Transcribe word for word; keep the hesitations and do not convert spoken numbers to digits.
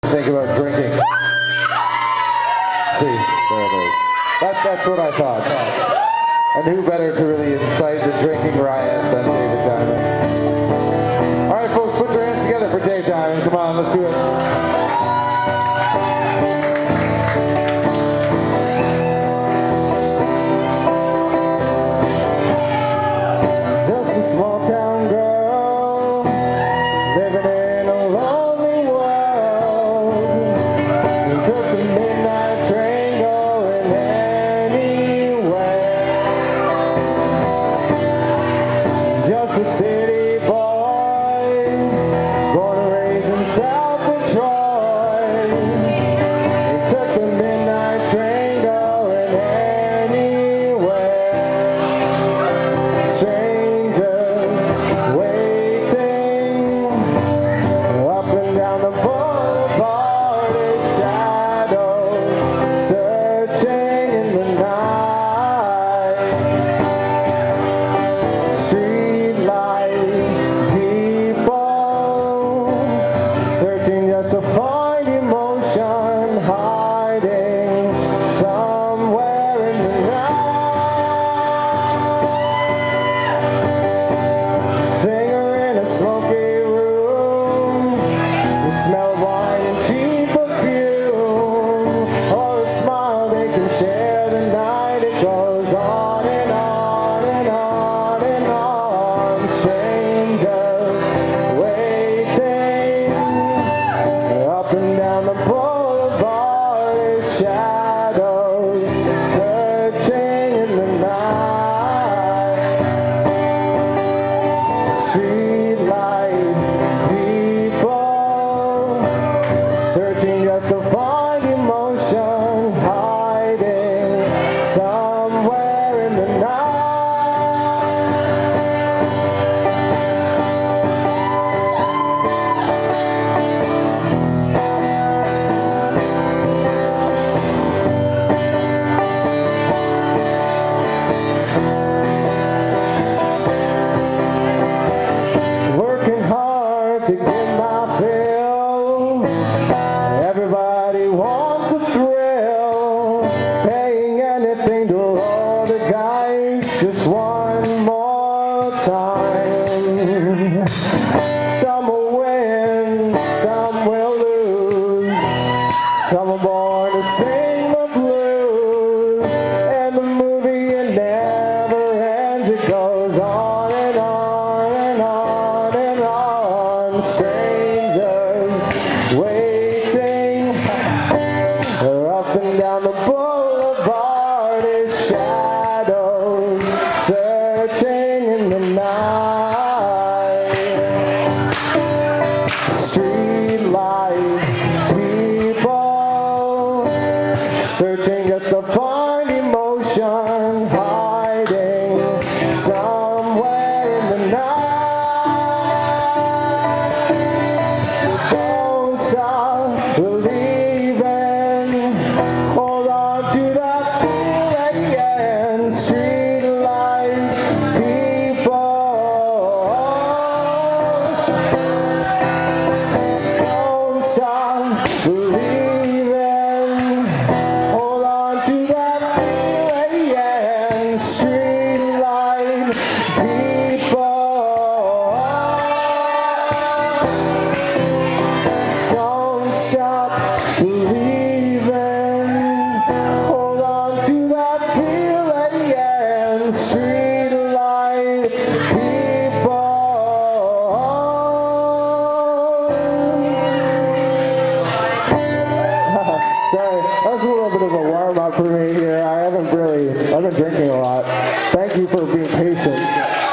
Think about drinking. See, there it is. That, that's what I thought. And who better to really incite the drinking riot than David Diamond? All right, folks, put your hands together for Dave Diamond. Come on, let's do it. For me here, I haven't really, I've been drinking a lot. Thank you for being patient.